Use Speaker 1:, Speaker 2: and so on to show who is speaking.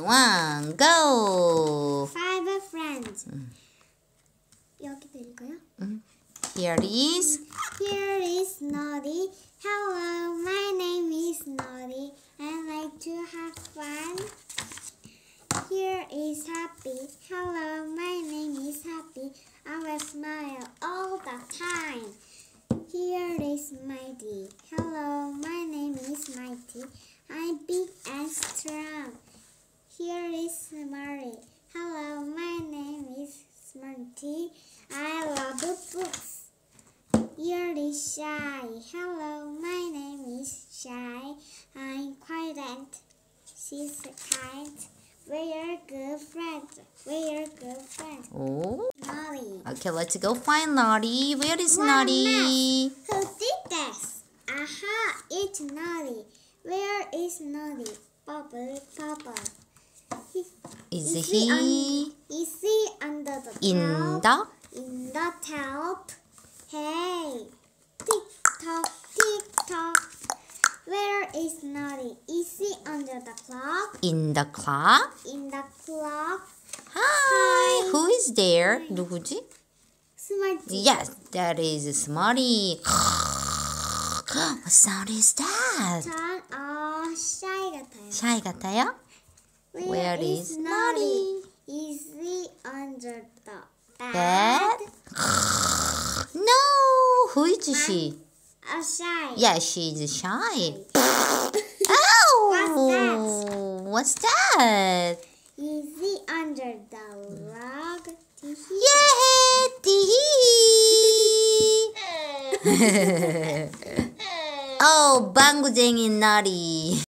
Speaker 1: 1, go!
Speaker 2: 5 friends. 여기도 읽어요?
Speaker 1: Here is
Speaker 2: Here is Naughty. Hello, my name is Naughty. I like to have fun. Here is Happy. Hello, my name is Happy. I will smile all the time. Here is Mighty. Hello, my name is Mighty. I'm big and strong. Here is Smarty. Hello, my name is Smarty. I love books. Here is Shy. Hello, my name is Shy. I'm quiet and she's kind. We're good friends. We're good friends.
Speaker 1: oh.
Speaker 2: Naughty.
Speaker 1: Okay, let's go find Naughty. Where is
Speaker 2: One
Speaker 1: Naughty?
Speaker 2: Who did this? Aha, it's Naughty. Where is Naughty? Bubble, bubble.
Speaker 1: Is
Speaker 2: Is he under the
Speaker 1: in
Speaker 2: tub?
Speaker 1: the
Speaker 2: In the tub. Hey, tick tock, tick tock. Where is Naughty? Is he under the clock?
Speaker 1: in the clock?
Speaker 2: In the clock.
Speaker 1: Hi. Who is there?
Speaker 2: Hi.
Speaker 1: 누구지?
Speaker 2: Smarty.
Speaker 1: Yes, that is Smarty. What sound is that?
Speaker 2: 전 Shy 같아요.
Speaker 1: Shy 같아요? Where is Naughty?
Speaker 2: Is he under the
Speaker 1: Bed?
Speaker 2: bed?
Speaker 1: No. Who is she?
Speaker 2: Shy.
Speaker 1: Yeah, she is shy.
Speaker 2: What's
Speaker 1: What's that?
Speaker 2: Is he under the rug?
Speaker 1: Yeah. Oh, 방구쟁이 Naughty.